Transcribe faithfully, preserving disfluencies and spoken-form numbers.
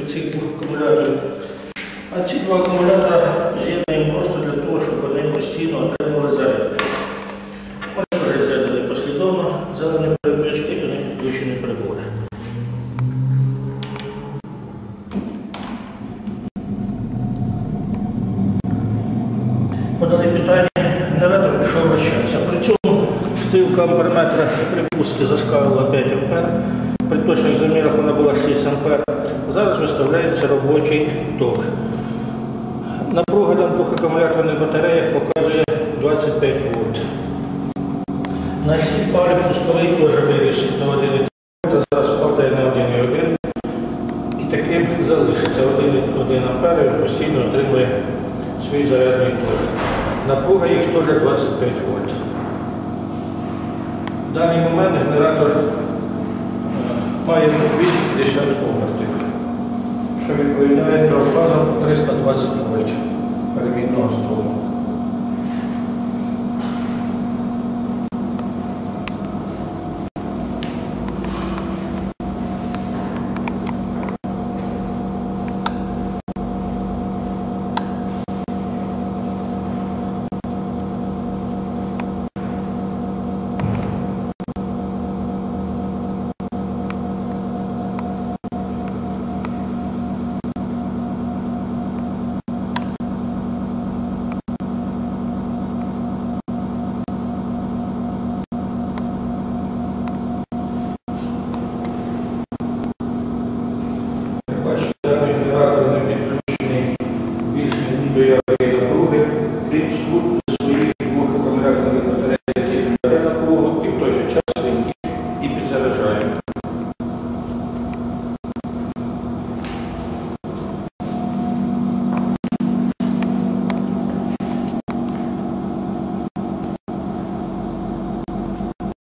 від цих двох акумуляторів. А ці два акумулятори з'єднуємо просто для того, щоб вони постійно отримували заряд. Вони вже з'єднані послідовно, зелені переключки і вони підключені прибори. Подали питання, генератор пішов вращатися. При цьому стрілка амперметра припустки заскалила п'ять ампер. При точних замірах вона була шість ампер. Зараз виставляється робочий ток. Напруга на двох акумуляторних батареях показує двадцять п'ять вольт. На цій парі пусковий теж виріс до один і три вольта, зараз падає на один і один. І таким залишиться один і один ампер, він постійно отримує свій зарядний ток. Напруга їх теж двадцять п'ять вольт. В даний момент генератор має вісім п'ятдесят обертів, що відповідає трьохфазам триста двадцять вольт перемінного струму.